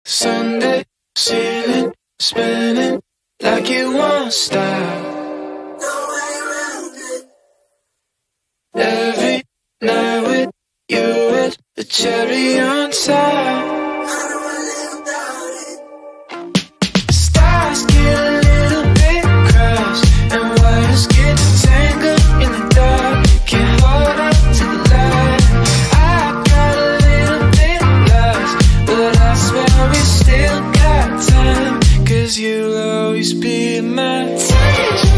Sunday, ceiling, spinning like it won't stop. Every night with you, with the cherry on top. Stars get a little bit crossed, and wires get tangled in the dark. Can't hold on to the light. I got a little bit lost, but I swear we still got time, 'cause you'll always be my time.